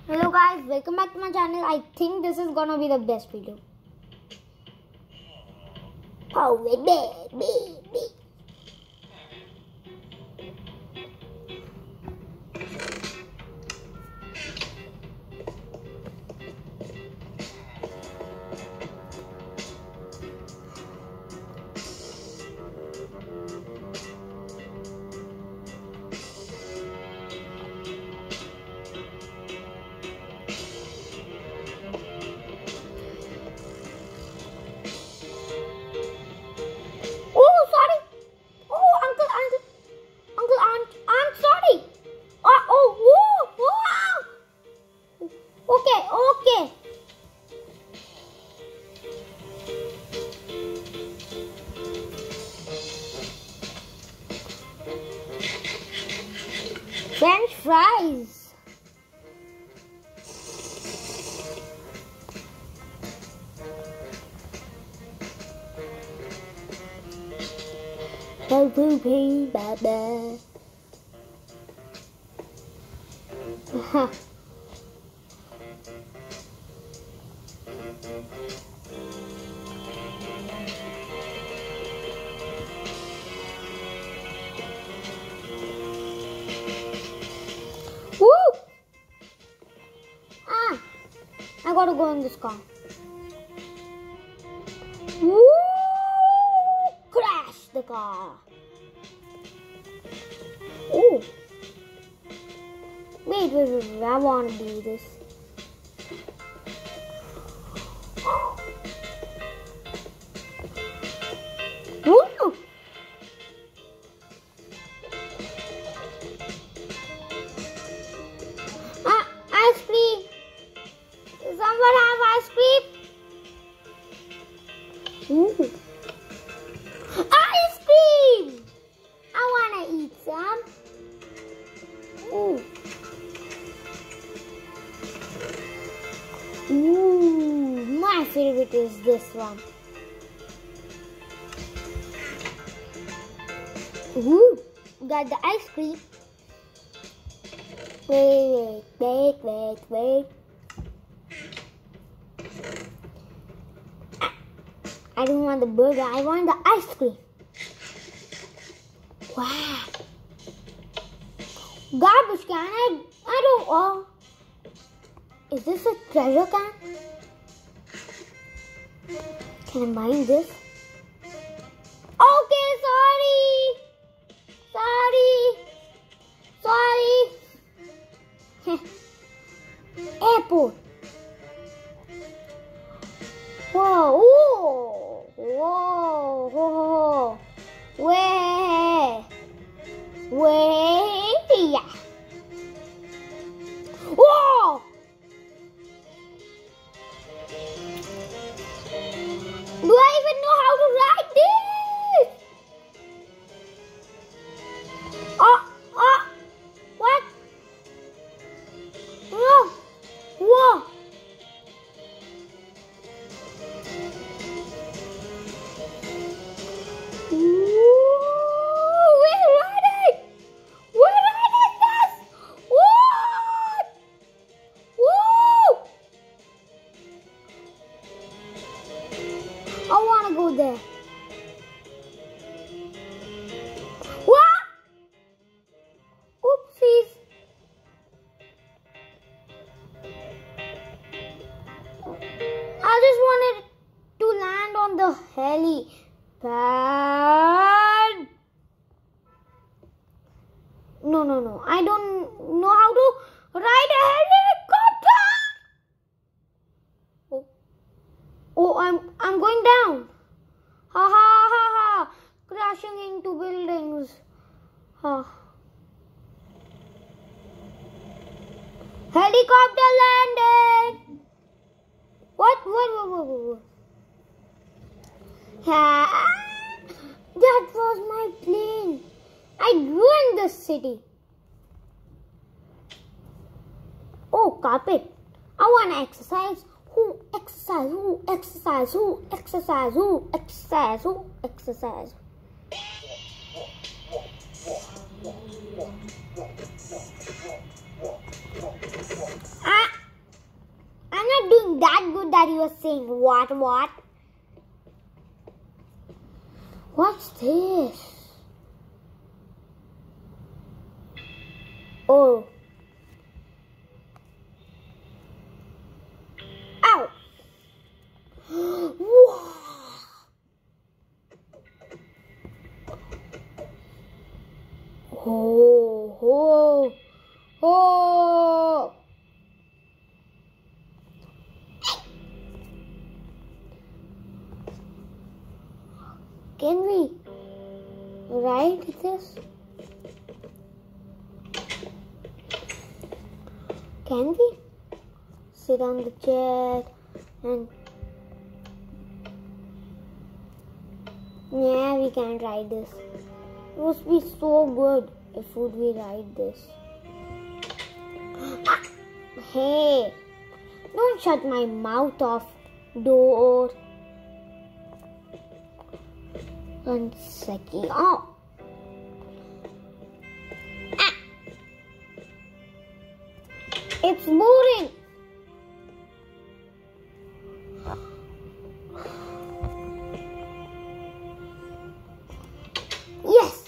Hello guys, welcome back to my channel. I think this is gonna be the best video. Oh, baby. French fries. Baba. I gotta go in this car. Woo! Crash the car. Oh. Wait. I wanna do this. Woo! Ice cream. Someone have ice cream? Ooh. Ice cream! I wanna eat some. Ooh. Ooh, my favorite is this one. Ooh, got the ice cream. Wait. I don't want the burger, I want the ice cream. Wow. Garbage can, I don't, oh. Is this a treasure can? Can I mine this? Okay, sorry. Airport. Whoa. Wait. Whoa. Do I even know how to ride this? What? Whoa. I want to go there. What? Oopsies. I just wanted to land on the helipad. No. I don't know how to ride a helicopter. Oh, I'm going down. Ha. Crashing into buildings. Ha. Helicopter landed. What? That was my plane. I ruined the city. Oh, carpet. I want to exercise. Who exercise? Ah! you're saying what? What's this? Oh. Ow. Wow. Oh. Can we ride this? Can we sit on the chair and yeah, we can ride this. It must be so good if would we ride this. Ah, hey, don't shut my mouth off, door. 1 second. Oh. Ah. It's boring. Yes.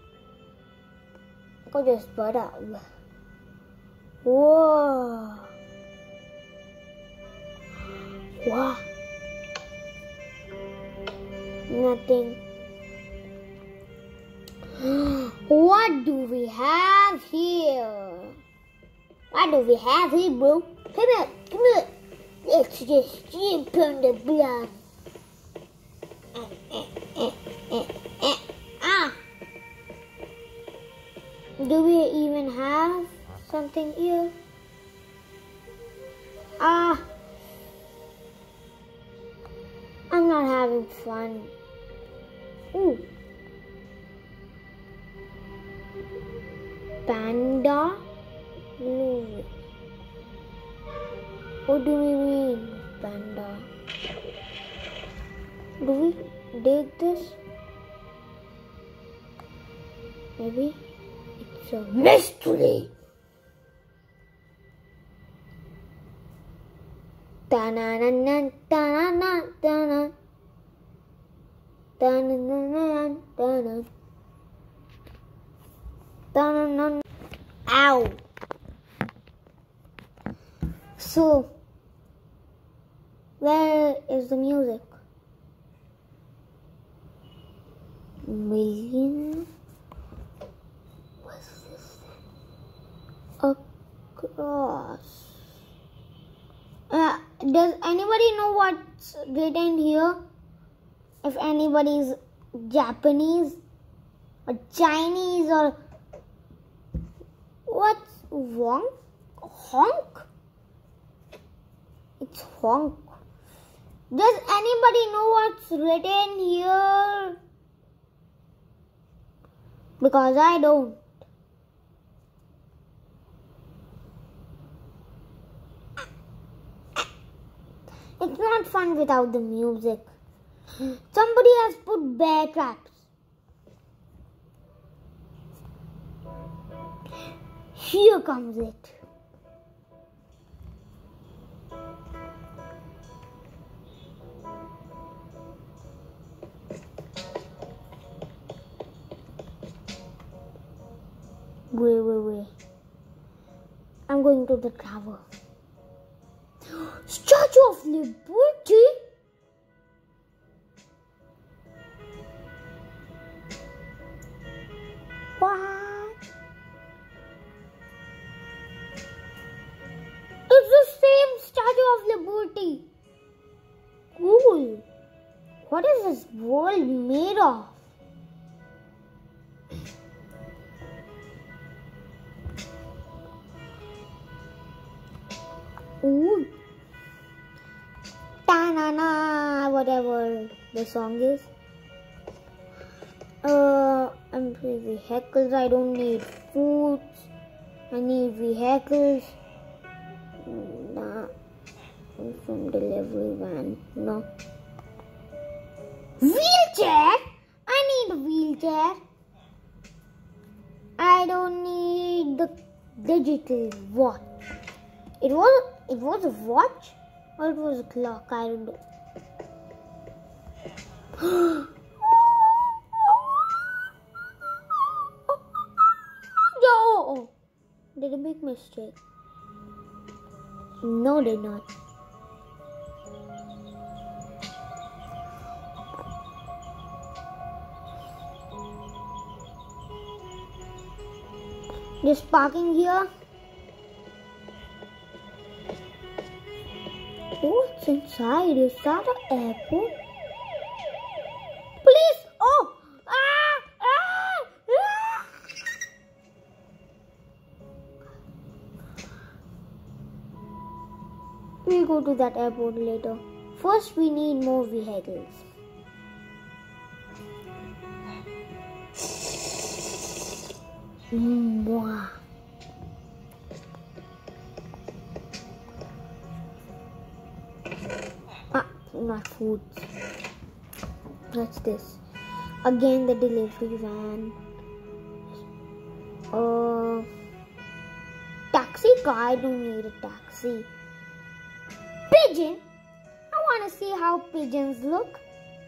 Go just butt up. Whoa. Wow. Nothing. What do we have here? What do we have here, bro? Come here. Let's just jump on the block. Ah. Do we even have something here? Ah. I'm not having fun. Ooh. Panda movie. What do we mean, panda? Do we dig this? Maybe it's a mystery. Ta-na-na-na, ta-na-na, ta-na. Ta-na-na-na, ta-na. Ta-na-na. Ow! So, where is the music? Million? What's this then? Across. Does anybody know what's written here? If anybody's Japanese or Chinese or what's wrong? Honk? It's honk. Does anybody know what's written here? Because I don't. It's not fun without the music. Somebody has put bear traps. Here comes it. Wait. I'm going to the tower. Statue of Liberty? What? It's the same Statue of Liberty. Cool. What is this world made of? Ooh. Ta-na-na, whatever the song is. I'm pretty vehicles. I don't need food. I need vehicles. Nah. From delivery van. No. Wheelchair? I need a wheelchair. I don't need the digital watch. It was a watch? Or it was a clock, I don't know. No! Did I make mistake? No, did not. Just parking here. What's inside? Is that an airport? Police! Oh! We'll go to that airport later. First, we need more vehicles. Mwah. Not food. What's this? Again, the delivery van. Taxi car. I don't need a taxi. Pigeon. I want to see how pigeons look.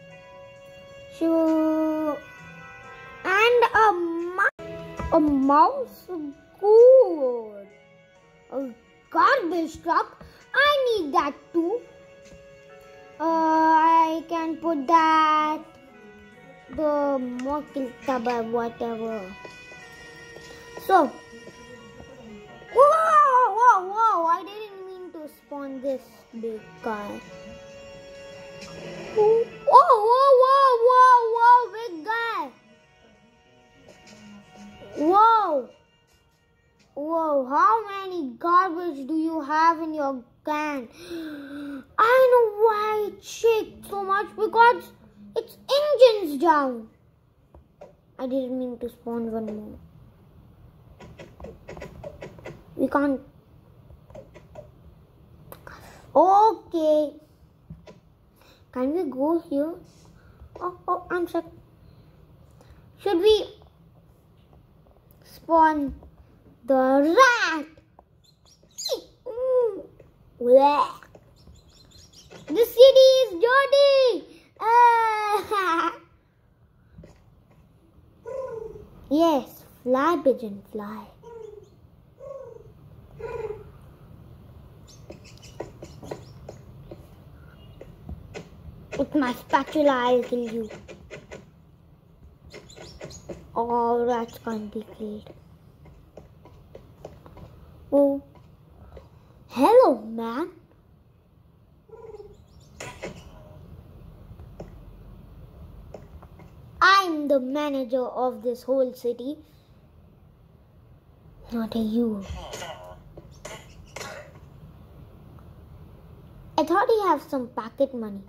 Sure. And a mouse. Good. A garbage truck. I need that too. I can put that. The mokil taba, whatever. So. Whoa! I didn't mean to spawn this big guy. Whoa! Big guy. Whoa! How many garbage do you have in your can? I know why it shakes so much, because its engine's down. I didn't mean to spawn one more. We can't. Okay. Can we go here? Oh, I'm stuck. Should we spawn the rat? The city is dirty. Yes, fly pigeon, fly. With my spatula, I'll kill you. Oh, rats can't be killed. Oh, hello, man. I'm the manager of this whole city. Not you. I thought he had some pocket money.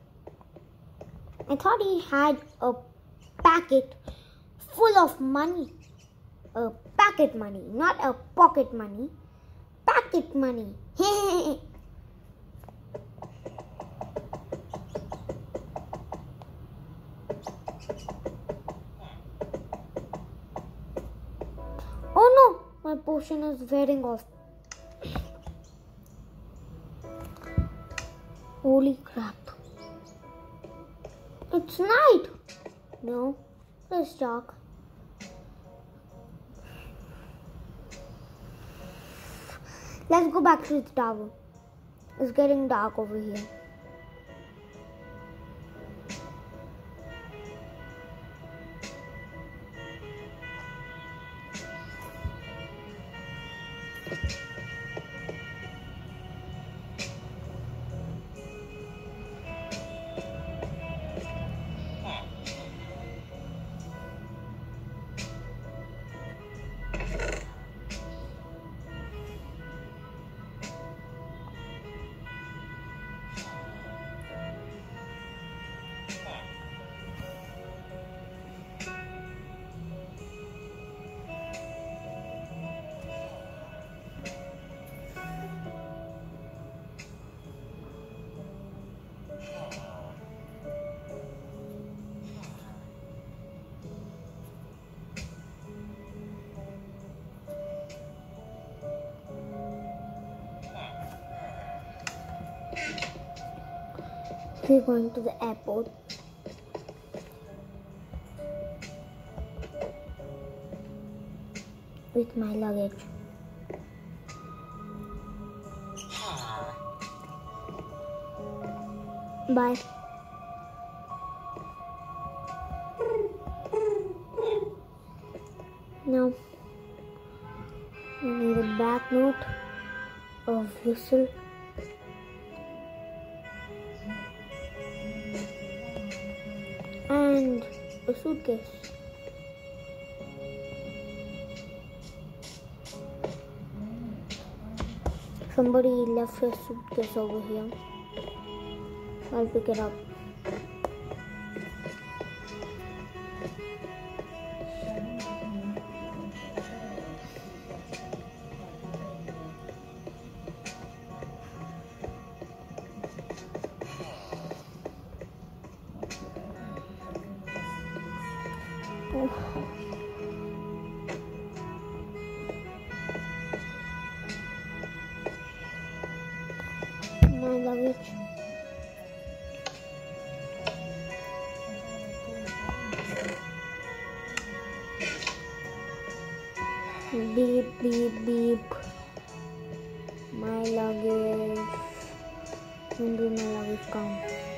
I thought he had a packet full of money. A packet money, not a pocket money. Packet money. Oh no, my potion is wearing off. Holy crap. It's night. No, it's dark. Let's go back to the tower. It's getting dark over here. We're going to the airport. With my luggage. Bye. Now, I need a banknote, a whistle, and a suitcase. Somebody left his suitcase over here. I'll pick it up. My luggage. Beep, beep, beep. My luggage. When did my luggage come?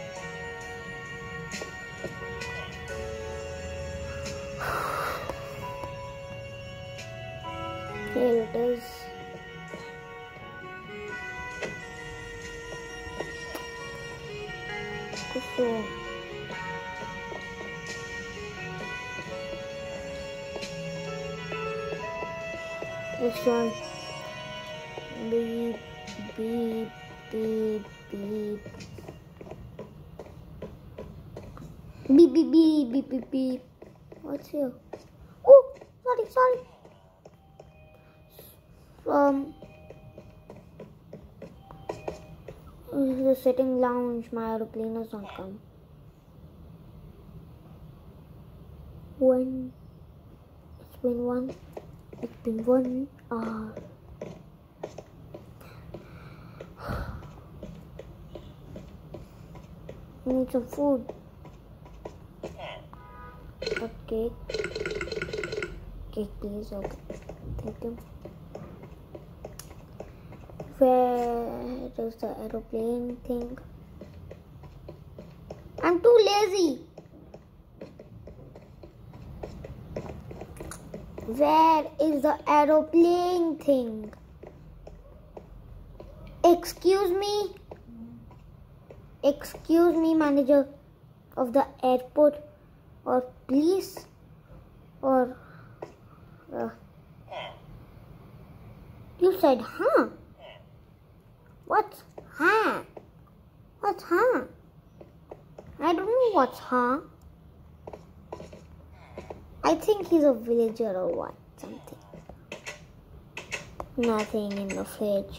Here it is. So, this one. Beep, beep, beep, beep. Beep, beep, beep, beep, beep, beep. What's here? Oh, sorry. This is the sitting lounge. My aeroplane has not come. It's been 1 hour. I need some food. A cake. Cake, please. Okay. Thank you. Where is the aeroplane thing? I'm too lazy. Where is the aeroplane thing? Excuse me, manager of the airport, or police, or you said, huh? What's huh? What's huh? I don't know what's huh. I think he's a villager or what, something. Nothing in the fridge.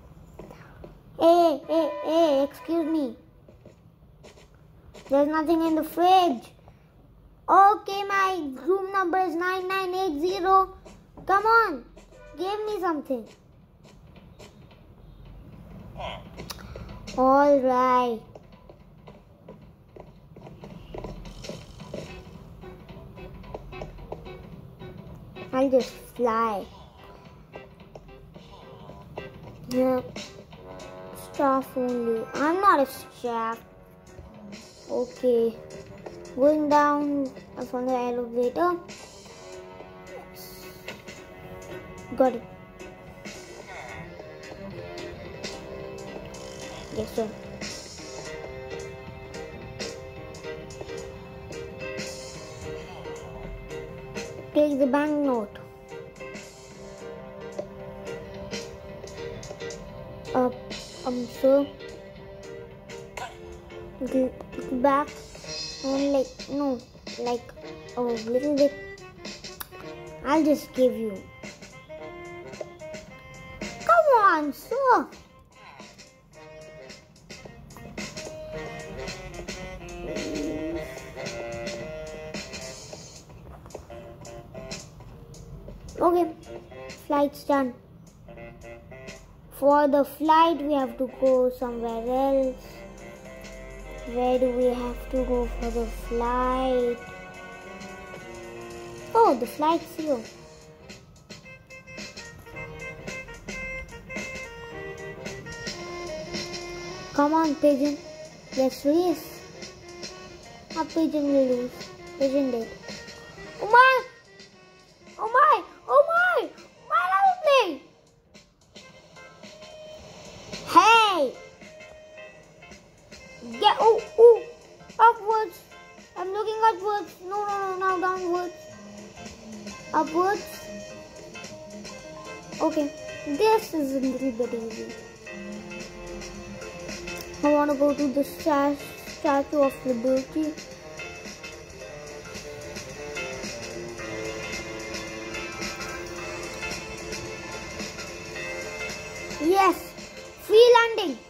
Hey, excuse me. There's nothing in the fridge. Okay, my room number is 9980. Come on, give me something. All right. I'll just fly. Yeah. Staff only. I'm not a staff. Okay. Going down from the elevator. Yes. Got it. Yes, sir. Take the banknote. So the back and like a little bit. I'll just give you. Come on, sir. Okay, flight's done. For the flight, we have to go somewhere else. Where do we have to go for the flight? Oh, the flight's here. Come on, pigeon. Let's race. A pigeon will lose. Pigeon dead. Oh my! Oh my! Oh my! My aeroplane! Hey! Yeah, oh, upwards. I'm looking upwards. No, now downwards. Upwards. Okay, this is a little bit easy. I want to go to the Statue of Liberty. Yes, free landing.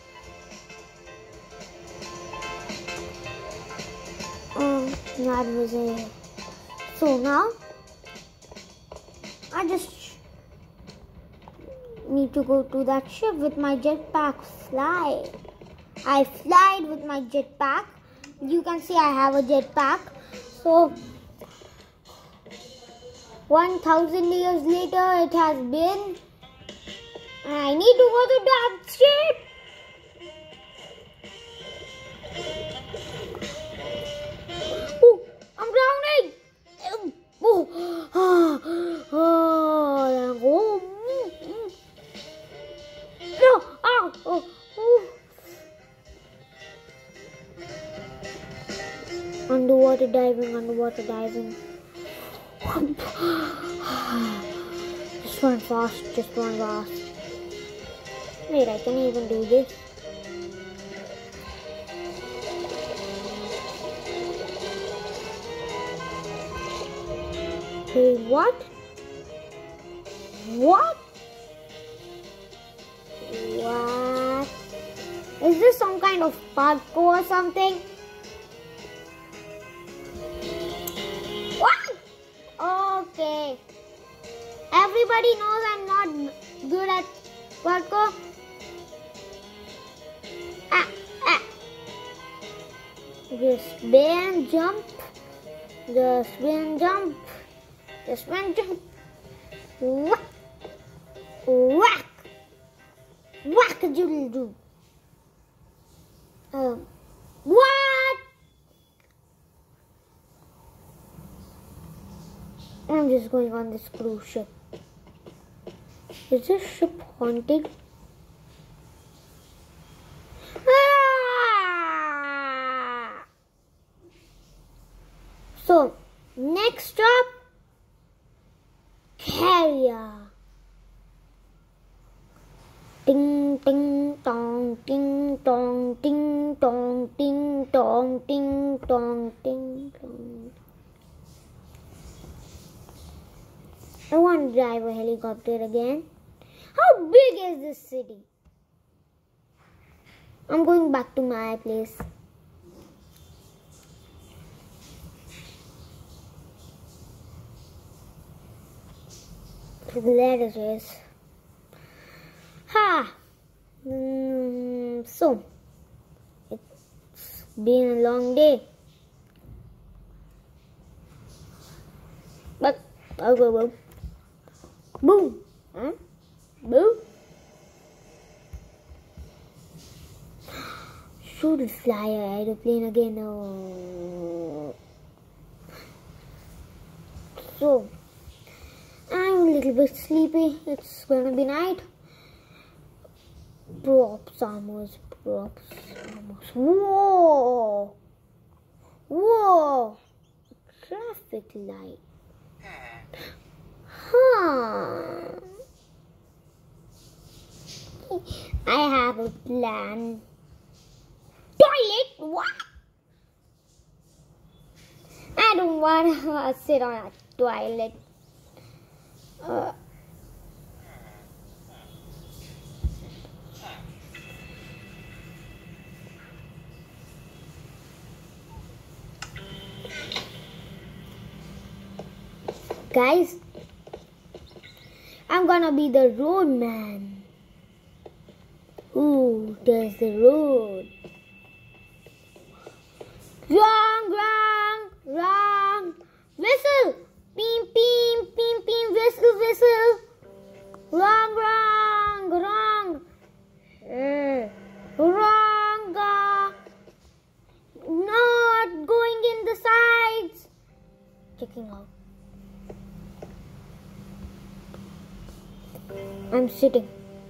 That was it. So now I just need to go to that ship with my jetpack. Fly. I flied with my jetpack. You can see I have a jetpack. So 1,000 years later it has been. I need to go to that ship. Oh, I'm drowning. Underwater diving. Just run fast. Wait, I can even do this. Hey, what? What? Is this some kind of parkour or something? What? Okay. Everybody knows I'm not good at parkour. Just spin jump. Whack a doodle doo. What? I'm just going on this cruise ship. Is this ship haunted? So, next stop, Caria. Ding ding dong, ding dong, ding dong, ding dong, ding dong, ding dong. I want to drive a helicopter again. How big is this city? I'm going back to my place. There it is. So, it's been a long day. But, I'll go boom. Boom. Should fly an aeroplane again. Oh. So, I'm a little bit sleepy. It's going to be night. Props, armors. Whoa! Traffic light. I have a plan. Toilet? What? I don't want to sit on a toilet. Guys, I'm gonna be the roadman. Ooh, there's the road. Wrong, wrong, wrong. Whistle. Beam, beam, beam, beam. Whistle, whistle. Wrong, wrong, wrong. Wrong. Not going in the sides. Checking out. I'm sitting.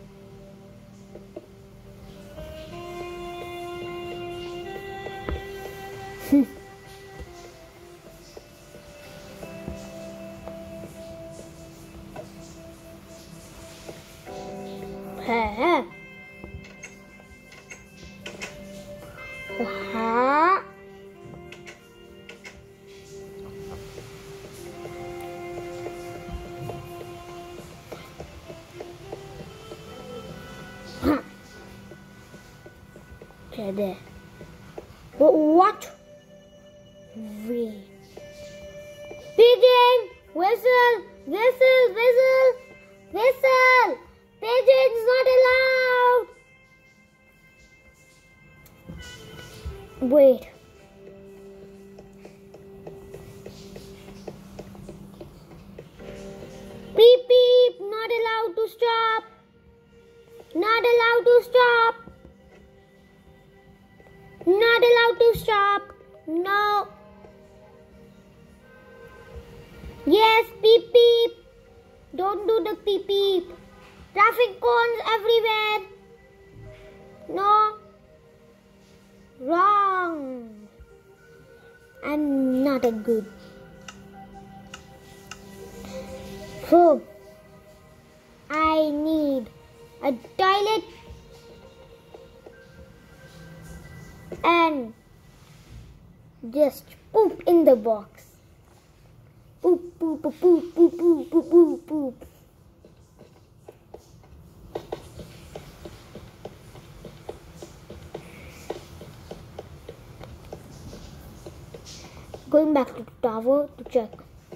Okay, there. What? Wait. Pigeon! Whistle! Whistle! Whistle! Whistle! Pigeon's not allowed! Wait. Beep beep! Not allowed to stop! Not allowed to stop! Not allowed to stop! No! Yes, beep beep! Don't do the beep beep! Traffic cones everywhere! No! Wrong! I'm not a good. So, I need a toilet and just poop in the box. Poop, poop, poop, poop, poop, poop, poop, poop, poop. Going back to the tower to check.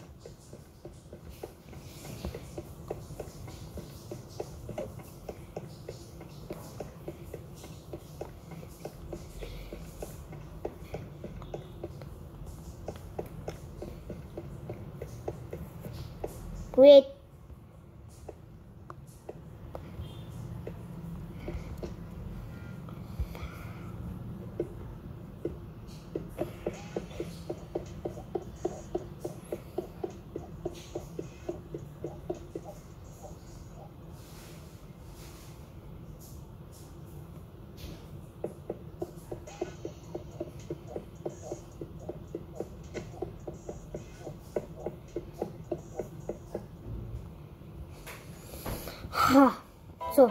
Wait. So,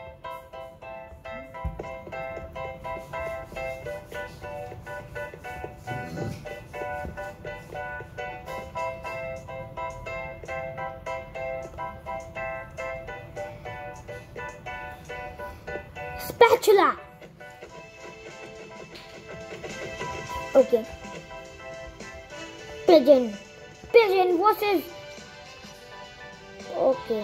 spatula. Okay. Pigeon. Pigeon versus. Okay.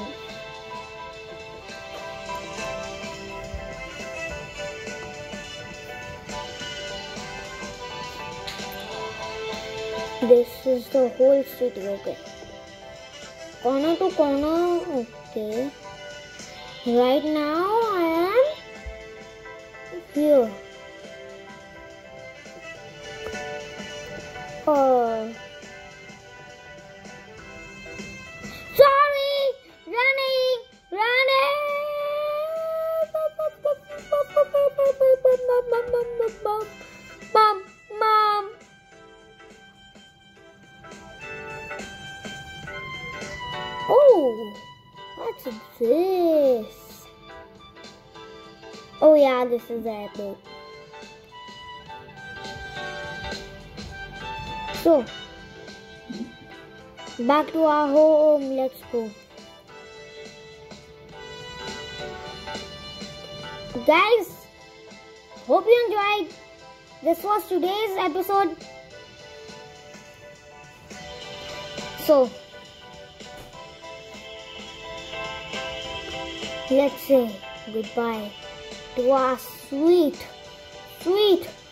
This is the whole city, okay. Corner to corner, okay. Right now I am here. Sorry! Running! Running! Mom! Oh, what's this? Oh yeah, this is the airport. So, back to our home, let's go. Guys, hope you enjoyed. This was today's episode. So, let's say goodbye to our sweet